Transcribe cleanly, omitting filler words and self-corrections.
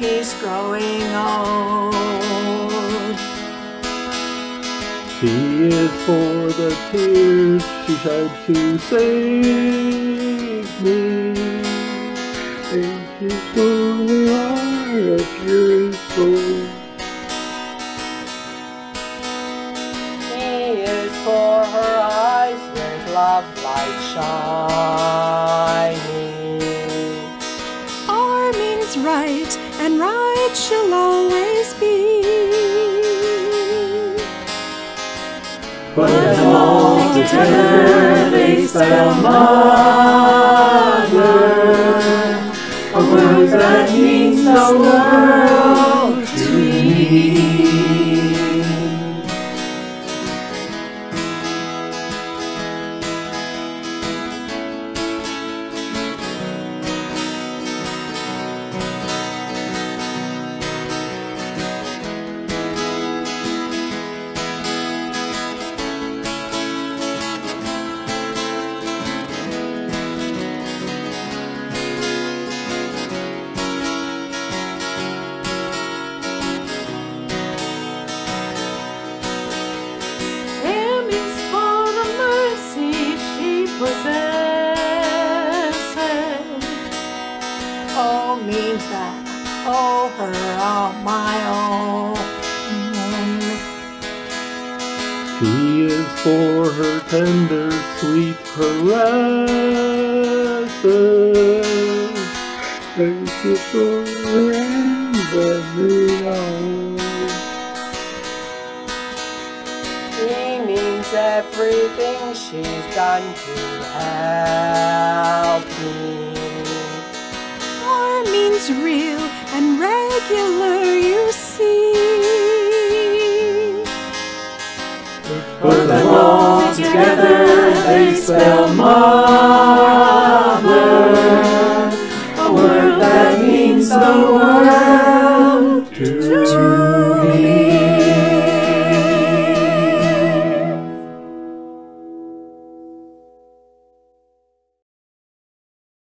he's growing old. T is for the tears she shed to save me. H is for the heart of purest gold. E is for her eyes with love light shining. R means right, and right she'll always be. Put them all together, they spell mother, a word that means the world to me. For her tender, sweet caresses, thank you for her hands that lead on. He means everything she's done to help me. R means real and regular, you see. Put them all together, they spell mother,